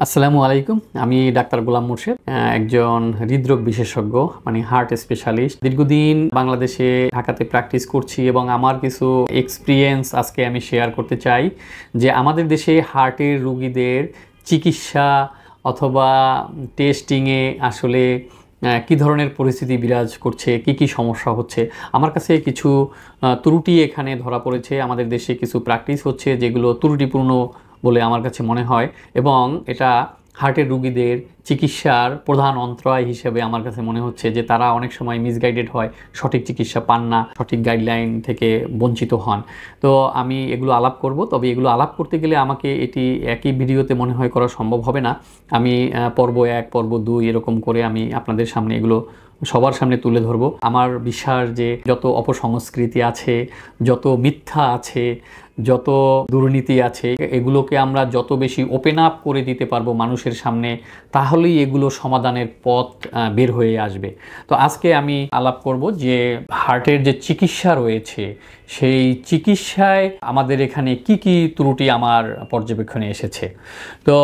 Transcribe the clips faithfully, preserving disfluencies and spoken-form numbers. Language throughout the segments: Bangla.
আসসালামু আলাইকুম। আমি ডাক্তার গোলাম মুর্শেদ, একজন হৃদরোগ বিশেষজ্ঞ, মানে হার্ট স্পেশালিস্ট। দীর্ঘদিন বাংলাদেশে ঢাকাতে প্র্যাকটিস করছি এবং আমার কিছু এক্সপিরিয়েন্স আজকে আমি শেয়ার করতে চাই যে আমাদের দেশে হার্টের রোগীদের চিকিৎসা অথবা টেস্টিংয়ে আসলে কী ধরনের পরিস্থিতি বিরাজ করছে, কি কি সমস্যা হচ্ছে। আমার কাছে কিছু ত্রুটি এখানে ধরা পড়েছে। আমাদের দেশে কিছু প্র্যাকটিস হচ্ছে যেগুলো ত্রুটিপূর্ণ বলে আমার কাছে মনে হয়, এবং এটা হার্টের রোগীদের চিকিৎসার প্রধান অন্তরায় হিসেবে আমার কাছে মনে হচ্ছে যে তারা অনেক সময় মিসগাইডেড হয়, সঠিক চিকিৎসা পান না, সঠিক গাইডলাইন থেকে বঞ্চিত হন। তো আমি এগুলো আলাপ করব, তবে এগুলো আলাপ করতে গেলে আমাকে এটি একই ভিডিওতে মনে হয় করা সম্ভব হবে না। আমি পর্ব এক পর্ব দুই এরকম করে আমি আপনাদের সামনে এগুলো সবার সামনে তুলে ধরব। আমার বিশ্বাস যে যত অপসংস্কৃতি আছে, যত মিথ্যা আছে, যত দুর্নীতি আছে, এগুলোকে আমরা যত বেশি ওপেন আপ করে দিতে পারবো মানুষের সামনে, তাহলেই এগুলো সমাধানের পথ বের হয়ে আসবে। তো আজকে আমি আলাপ করব যে হার্টের যে চিকিৎসা রয়েছে সেই চিকিৎসায় আমাদের এখানে কি কি ত্রুটি আমার পর্যবেক্ষণে এসেছে। তো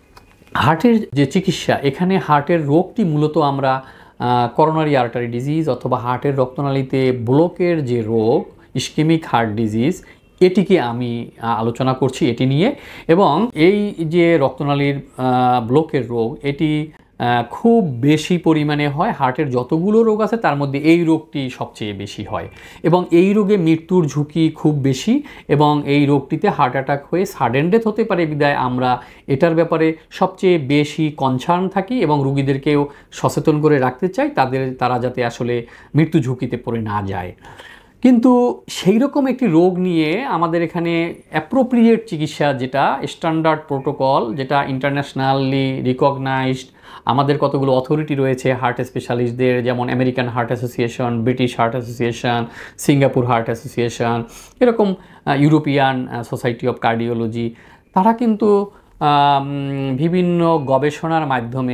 হার্টের যে চিকিৎসা, এখানে হার্টের রোগটি মূলত আমরা করোনারি আর্টারি ডিজিজ অথবা হার্টের রক্তনালীতে ব্লকের যে রোগ, ইসকেমিক হার্ট ডিজিজ, এটিকে আমি আলোচনা করছি এটি নিয়ে। এবং এই যে রক্তনালীর ব্লকের রোগ, এটি খুব বেশি পরিমাণে হয়। হার্টের যতগুলো রোগ আছে তার মধ্যে এই রোগটি সবচেয়ে বেশি হয়, এবং এই রোগে মৃত্যুর ঝুঁকি খুব বেশি, এবং এই রোগটিতে হার্ট অ্যাটাক হয়ে সাডেন ডেথ হতে পারে। বিদায় আমরা এটার ব্যাপারে সবচেয়ে বেশি কনসার্ন থাকি এবং রোগীদেরকেও সচেতন করে রাখতে চাই, তাদের তারা যাতে আসলে মৃত্যু ঝুঁকিতে পড়ে না যায়। কিন্তু সেই রকম একটি রোগ নিয়ে আমাদের এখানে অ্যাপ্রোপ্রিয়েট চিকিৎসা, যেটা স্ট্যান্ডার্ড প্রোটোকল, যেটা ইন্টারন্যাশনালি রিকগনাইজড, আমাদের কতগুলো অথরিটি রয়েছে হার্ট স্পেশালিস্টদের, যেমন American Heart Association, British Heart Association, Singapore Heart Association, এরকম ইউরোপিয়ান সোসাইটি অফ কার্ডিওলজি, তারা কিন্তু বিভিন্ন গবেষণার মাধ্যমে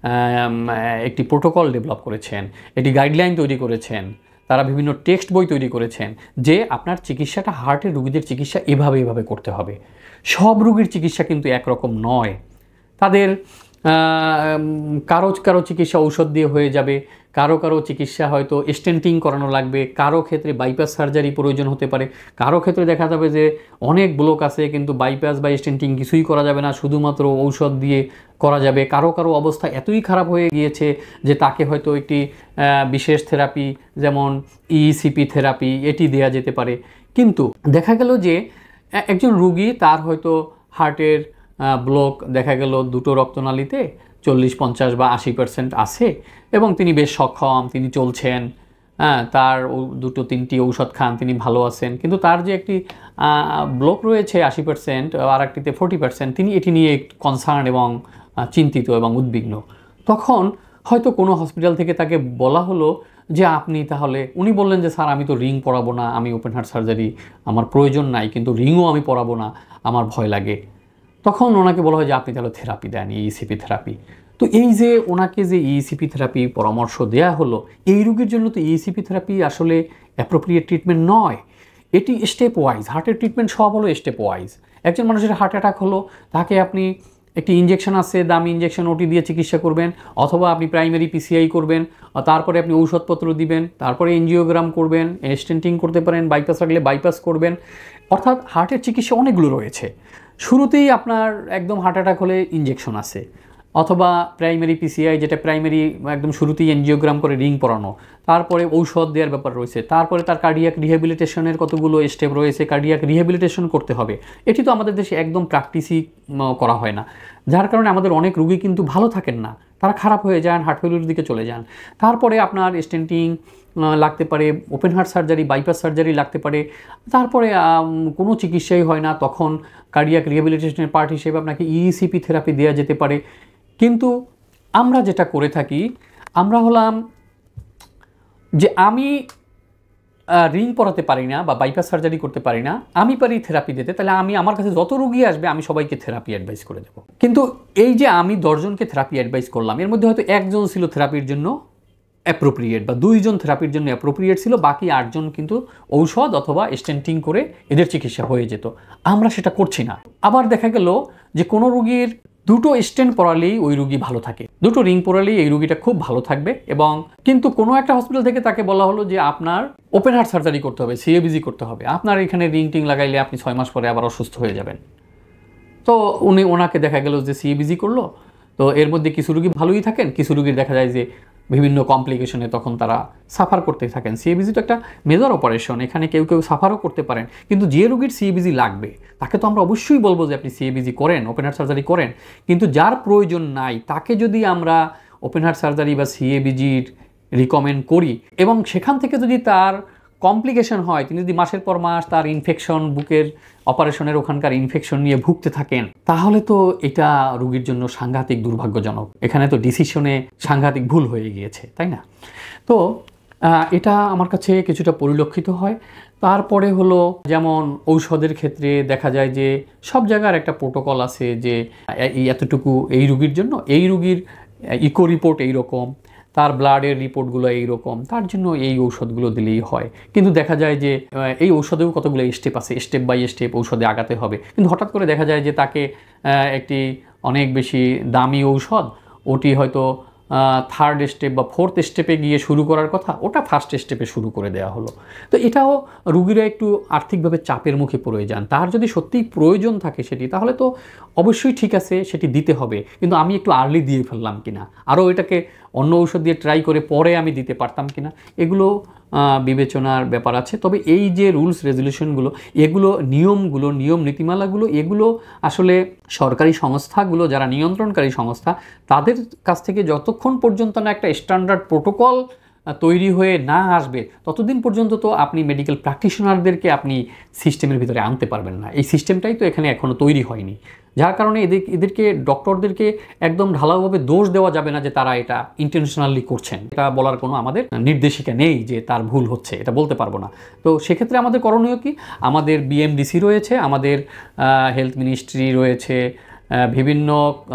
একটি প্রোটোকল ডেভেলপ করেছেন, একটি গাইডলাইন তৈরি করেছেন, তারা বিভিন্ন টেক্সট বই তৈরি করেছেন যে আপনার চিকিৎসাটা, হার্টের রোগীদের চিকিৎসা এভাবে এভাবে করতে হবে। সব রোগীর চিকিৎসা কিন্তু একরকম নয়। তাদের কারো কারো চিকিৎসা ঔষধ দিয়ে হয়ে যাবে, কারো কারো চিকিৎসা হয়তো স্টেন্টিং করানো লাগবে, কারো ক্ষেত্রে বাইপাস সার্জারি প্রয়োজন হতে পারে, কারো ক্ষেত্রে দেখা যাবে যে অনেক ব্লক আছে কিন্তু বাইপাস বা স্টেন্টিং কিছুই করা যাবে না, শুধুমাত্র ঔষধ দিয়ে করা যাবে। কারো কারো অবস্থা এতই খারাপ হয়ে গিয়েছে যে তাকে হয়তো একটি বিশেষ থেরাপি, যেমন ইইসিপি থেরাপি, এটি দেয়া যেতে পারে। কিন্তু দেখা গেল যে একজন রোগী, তার হয়তো হার্টের ব্লক দেখা গেল দুটো রক্তনালীতে চল্লিশ পঞ্চাশ বা আশি পার্সেন্ট আছে, এবং তিনি বেশ সক্ষম, তিনি চলছেন, হ্যাঁ, তার দুটো তিনটি ঔষধ খান, তিনি ভালো আছেন। কিন্তু তার যে একটি ব্লক রয়েছে আশি পার্সেন্ট, আর একটিতে ফোর্টি পার্সেন্ট, তিনি এটি নিয়ে কনসার্ন এবং চিন্তিত এবং উদ্বিগ্ন। তখন হয়তো কোনো হসপিটাল থেকে তাকে বলা হলো যে আপনি তাহলে, উনি বললেন যে স্যার আমি তো রিং পরাবো না, আমি ওপেন হার্ট সার্জারি আমার প্রয়োজন নাই, কিন্তু রিংও আমি পরাবো না, আমার ভয় লাগে। তখন ওনাকে বলা হয় যে আপনি তাহলে থেরাপি দেন, ইইসিপি থেরাপি। তো এই যে ওনাকে যে ইইসিপি থেরাপি পরামর্শ দেয়া হলো, এই রোগীর জন্য তো ইইসিপি থেরাপি আসলে অ্যাপ্রোপ্রিয়েট ট্রিটমেন্ট নয়। এটি স্টেপ ওয়াইজ, হার্টের ট্রিটমেন্ট সব হলো স্টেপ ওয়াইজ। একজন মানুষের হার্ট অ্যাটাক হলো, তাকে আপনি একটি ইঞ্জেকশন আছে, দামি ইঞ্জেকশন, ওটি দিয়ে চিকিৎসা করবেন, অথবা আপনি প্রাইমারি পিসিআই করবেন, তারপরে আপনি ঔষধপত্র দিবেন, তারপরে এনজিওগ্রাম করবেন, স্টেন্টিং করতে পারেন, বাইপাস রাখলে বাইপাস করবেন। অর্থাৎ হার্টের চিকিৎসা অনেকগুলো রয়েছে। শুরুতেই আপনার একদম হার্ট অ্যাটাক হলে ইঞ্জেকশন আছে, অথবা প্রাইমারি পিসিআই, যেটা প্রাইমারি একদম শুরুতেই এনজিওগ্রাম করে রিং পরানো, তারপরে ঔষধ দেওয়ার ব্যাপার রয়েছে, তারপরে তার কার্ডিয়াক রিহ্যাবিলিটেশনের কতগুলো স্টেপ রয়েছে, কার্ডিয়াক রিহ্যাবিলিটেশন করতে হবে। এটি তো আমাদের দেশে একদম প্র্যাকটিসই করা হয় না, যার কারণে আমাদের অনেক রোগী কিন্তু ভালো থাকেন না, তারা খারাপ হয়ে যান, হার্ট ফেলিউরের দিকে চলে যান। তারপরে আপনার স্টেন্টিং লাগতে পারে, open heart surgery, bypass surgery লাগতে পারে, তারপরে কোনো চিকিৎসাই হয় না, তখন কার্ডিয়াক রিহ্যাবিলিটেশনের পার্ট হিসেবে আপনাকে ইইসিপি থেরাপি দেওয়া যেতে পারে। কিন্তু আমরা যেটা করে থাকি, আমরা হলাম যে আমি রিং পরাতে পারি না বা বাইপাস সার্জারি করতে পারি না, আমি পারি থেরাপি দিতে, তাহলে আমি, আমার কাছে যত রোগী আসবে আমি সবাইকে থেরাপি অ্যাডভাইস করে দেবো। কিন্তু এই যে আমি দশজনকে থেরাপি অ্যাডভাইস করলাম, এর মধ্যে হয়তো একজন ছিল থেরাপির জন্য অ্যাপ্রোপ্রিয়েট, বা দুইজন থেরাপির জন্য অ্যাপ্রোপ্রিয়েট ছিল, বাকি আটজন কিন্তু ঔষধ অথবা স্টেন্টিং করে এদের চিকিৎসা হয়ে যেত। আমরা সেটা করছি না। আবার দেখা গেল যে কোনো রোগীর দুটো স্টেন্ট পরালেই ওই রুগী ভালো থাকে, দুটো রিং পরালেই এই রুগীটা খুব ভালো থাকবে। এবং কিন্তু কোনো একটা হসপিটাল থেকে তাকে বলা হলো যে আপনার ওপেন হার্ট সার্জারি করতে হবে, সিএবিজি করতে হবে, আপনার এখানে রিং টিং লাগাইলে আপনি ছয় মাস পরে আবার অসুস্থ হয়ে যাবেন। তো উনি ওনাকে দেখা গেল যে সিএবিজি করলো, তো এর মধ্যে কিছু রুগী ভালোই থাকেন, কিছু রুগীর দেখা যায় যে বিভিন্ন কমপ্লিকেশনে তখন তারা সাফার করতে থাকেন। সিএবিজি তো একটা মেজর অপারেশন, এখানে কেউ কেউ সাফারও করতে পারেন। কিন্তু যে রুগীর সিএবিজি লাগবে তাকে তো আমরা অবশ্যই বলবো যে আপনি সিএবিজি করেন, ওপেন হার্ট সার্জারি করেন। কিন্তু যার প্রয়োজন নাই তাকে যদি আমরা ওপেন হার্ট সার্জারি বা সিএবিজির রিকমেন্ড করি এবং সেখান থেকে যদি তার কমপ্লিকেশন হয়, তিনি যদি মাসের পর মাস তার ইনফেকশন, বুকের অপারেশনের ওখানকার ইনফেকশন নিয়ে ভুগতে থাকেন, তাহলে তো এটা রুগীর জন্য সাংঘাতিক দুর্ভাগ্যজনক। এখানে তো ডিসিশনে সাংঘাতিক ভুল হয়ে গিয়েছে, তাই না? তো এটা আমার কাছে কিছুটা পরিলক্ষিত হয়। তারপরে হলো যেমন ঔষধের ক্ষেত্রে দেখা যায় যে সব জায়গার একটা প্রোটোকল আছে যে এই এতটুকু এই রুগীর জন্য, এই রুগীর ইকো রিপোর্ট এইরকম, তার ব্লাডের রিপোর্টগুলো এইরকম, তার জন্য এই ঔষধগুলো দিলেই হয়। কিন্তু দেখা যায় যে এই ঔষধেও কতগুলো স্টেপ আছে, স্টেপ বাই স্টেপ ঔষধে আগাতে হবে। কিন্তু হঠাৎ করে দেখা যায় যে তাকে একটি অনেক বেশি দামি ঔষধ, ওটি হয়তো থার্ড স্টেপ বা ফোর্থ স্টেপে গিয়ে শুরু করার কথা, ওটা ফার্স্ট স্টেপে শুরু করে দেওয়া হলো। তো এটাও রুগীরা একটু আর্থিকভাবে চাপের মুখে পড়ে যান। তার যদি সত্যিই প্রয়োজন থাকে সেটি, তাহলে তো অবশ্যই ঠিক আছে, সেটি দিতে হবে। কিন্তু আমি একটু আর্লি দিয়ে ফেললাম কিনা, আরও এটাকে অন্য ঔষধ দিয়ে ট্রাই করে পরে আমি দিতে পারতাম কিনা, এগুলো বিবেচনার ব্যাপার আছে। তবে এই যে রুলস রেজুলেশনগুলো, এগুলো নিয়মগুলো, নিয়ম নীতিমালাগুলো, এগুলো আসলে সরকারি সংস্থাগুলো যারা নিয়ন্ত্রণকারী সংস্থা, তাদের কাছ থেকে যতক্ষণ পর্যন্ত না একটা স্ট্যান্ডার্ড প্রোটোকল তৈরি হয়ে না আসবে, ততদিন পর্যন্ত তো আপনি মেডিকেল প্র্যাকটিশনারদেরকে আপনি সিস্টেমের ভিতরে আনতে পারবেন না। এই সিস্টেমটাই তো এখানে এখনও তৈরি হয়নি, যার কারণে এদের এদেরকে ডক্টরদেরকে একদম ঢালাওভাবে দোষ দেওয়া যাবে না যে তারা এটা ইন্টেনশনালি করছেন। এটা বলার কোনো আমাদের নির্দেশিকা নেই যে তার ভুল হচ্ছে, এটা বলতে পারবো না। তো সেক্ষেত্রে আমাদের করণীয় কি? আমাদের বিএমডিসি রয়েছে, আমাদের হেলথ মিনিস্ট্রি রয়েছে, বিভিন্ন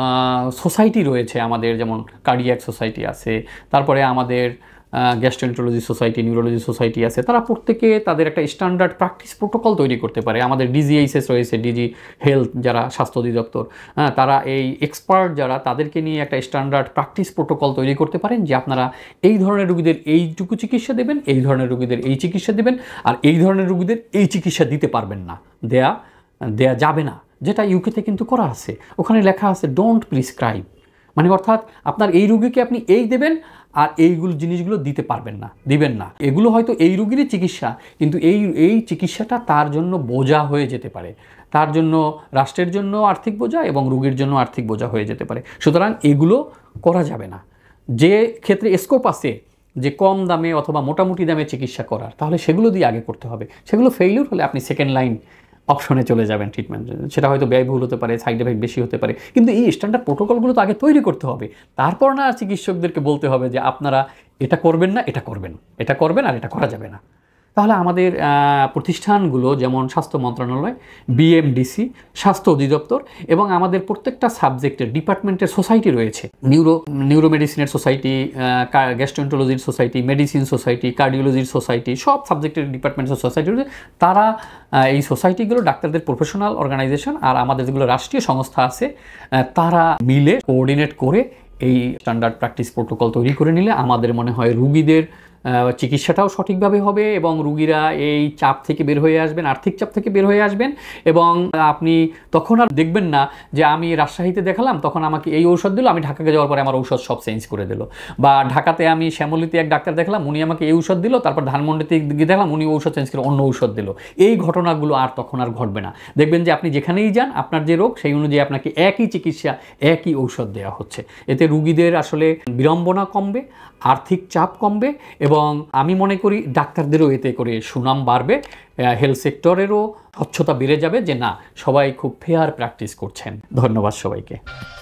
সোসাইটি রয়েছে আমাদের, যেমন কার্ডিয়াক সোসাইটি আছে, তারপরে আমাদের গ্যাস্ট্রোএন্টারোলজি সোসাইটি, নিউরোলজি সোসাইটি আছে। তারা প্রত্যেকে তাদের একটা স্ট্যান্ডার্ড প্র্যাকটিস প্রোটোকল তৈরি করতে পারে। আমাদের ডিজিএইচএস রয়েছে, ডিজি হেলথ যারা স্বাস্থ্য অধিদপ্তর, হ্যাঁ, তারা এই এক্সপার্ট যারা, তাদেরকে নিয়ে একটা স্ট্যান্ডার্ড প্র্যাকটিস প্রোটোকল তৈরি করতে পারেন যে আপনারা এই ধরনের রোগীদের এইটুকু চিকিৎসা দেবেন, এই ধরনের রোগীদের এই চিকিৎসা দেবেন, আর এই ধরনের রোগীদের এই চিকিৎসা দিতে পারবেন না, দেয়া দেয়া যাবে না। যেটা ইউকেতে কিন্তু করা আছে, ওখানে লেখা আছে ডোন্ট প্রিসক্রাইব, মানে অর্থাৎ আপনার এই রোগীকে আপনি এই দেবেন আর এইগুলো জিনিসগুলো দিতে পারবেন না, দিবেন না। এগুলো হয়তো এই রোগীরই চিকিৎসা, কিন্তু এই এই চিকিৎসাটা তার জন্য বোঝা হয়ে যেতে পারে, তার জন্য রাষ্ট্রের জন্য আর্থিক বোঝা এবং রোগীর জন্য আর্থিক বোঝা হয়ে যেতে পারে। সুতরাং এগুলো করা যাবে না। যে ক্ষেত্রে স্কোপ আছে যে কম দামে অথবা মোটামুটি দামে চিকিৎসা করার, তাহলে সেগুলো দিয়ে আগে করতে হবে। সেগুলো ফেইলিউর হলে আপনি সেকেন্ড লাইন অপশনে চলে যাবেন ট্রিটমেন্ট, সেটা হয়তো ব্যয়বহুল হতে পারে, সাইড এফেক্ট বেশি হতে পারে। কিন্তু এই স্ট্যান্ডার্ড প্রোটোকলগুলো তো আগে তৈরি করতে হবে, তারপর না চিকিৎসকদেরকে বলতে হবে যে আপনারা এটা করবেন না, এটা করবেন, এটা করবেন আর এটা করা যাবে না। তাহলে আমাদের প্রতিষ্ঠানগুলো যেমন স্বাস্থ্য মন্ত্রণালয়, বিএমডিসি, স্বাস্থ্য অধিদপ্তর এবং আমাদের প্রত্যেকটা সাবজেক্টের ডিপার্টমেন্টের সোসাইটি রয়েছে, নিউরো নিউরোমেডিসিনের সোসাইটি, গ্যাস্ট্রোএন্টারোলজির সোসাইটি, মেডিসিন সোসাইটি, কার্ডিওলজির সোসাইটি, সব সাবজেক্টের ডিপার্টমেন্টের সোসাইটি রয়েছে। তারা এই সোসাইটিগুলো ডাক্তারদের প্রফেশনাল অর্গানাইজেশন আর আমাদের যেগুলো রাষ্ট্রীয় সংস্থা আছে, তারা মিলে কোঅর্ডিনেট করে এই স্ট্যান্ডার্ড প্র্যাকটিস প্রোটোকল তৈরি করে নিলে আমাদের মনে হয় রুগীদের চিকিৎসাটাও সঠিকভাবে হবে এবং রুগীরা এই চাপ থেকে বের হয়ে আসবেন, আর্থিক চাপ থেকে বের হয়ে আসবেন। এবং আপনি তখন আর দেখবেন না যে আমি রাজশাহীতে দেখালাম, তখন আমাকে এই ঔষধ দিল, আমি ঢাকাকে যাওয়ার পরে আমার ঔষধ সব চেঞ্জ করে দিল। বা ঢাকাতে আমি শ্যামলীতে এক ডাক্তার দেখলাম, উনি আমাকে এই ঔষধ দিল, তারপর ধানমন্ডিতে গিয়ে দেখলাম উনি ঔষধ চেঞ্জ করে অন্য ঔষধ দিল। এই ঘটনাগুলো আর তখন আর ঘটবে না। দেখবেন যে আপনি যেখানেই যান, আপনার যে রোগ সেই অনুযায়ী আপনাকে একই চিকিৎসা, একই ঔষধ দেওয়া হচ্ছে। এতে রুগীদের আসলে বিড়ম্বনা কমবে, আর্থিক চাপ কমবে এবং আমি মনে করি ডাক্তারদেরও এতে করে সুনাম বাড়বে, হেলথ সেক্টরেরও স্বচ্ছতা বেড়ে যাবে যে না, সবাই খুব ফেয়ার প্র্যাকটিস করছেন। ধন্যবাদ সবাইকে।